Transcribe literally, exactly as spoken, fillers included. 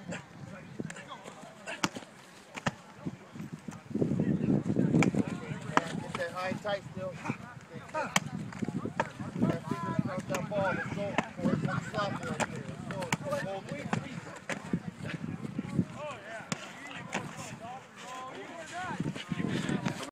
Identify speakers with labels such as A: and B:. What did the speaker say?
A: Get that high and tight still. That finger comes that ball. Let's go. Before it's sloppy.